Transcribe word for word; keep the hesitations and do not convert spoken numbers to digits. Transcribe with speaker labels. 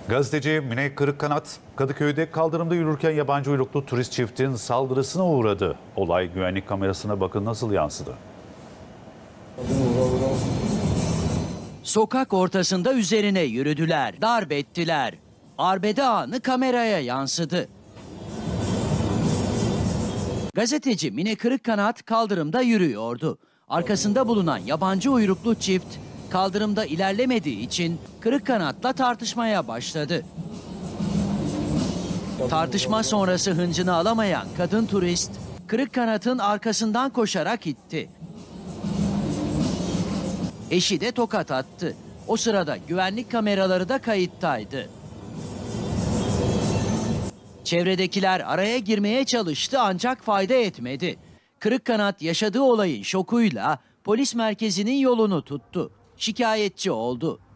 Speaker 1: Gazeteci Mine Kırıkkanat, Kadıköy'de kaldırımda yürürken yabancı uyruklu turist çiftin saldırısına uğradı. Olay güvenlik kamerasına bakın nasıl yansıdı.
Speaker 2: Sokak ortasında üzerine yürüdüler, darp ettiler. Arbede anı kameraya yansıdı. Gazeteci Mine Kırıkkanat kaldırımda yürüyordu. Arkasında bulunan yabancı uyruklu çift kaldırımda ilerlemediği için Kırıkkanat'la tartışmaya başladı. Tartışma sonrası hıncını alamayan kadın turist Kırıkkanat'ın arkasından koşarak itti. Eşi de tokat attı. O sırada güvenlik kameraları da kayıttaydı. Çevredekiler araya girmeye çalıştı ancak fayda etmedi. Kırıkkanat yaşadığı olayın şokuyla polis merkezinin yolunu tuttu. Şikayetçi oldu.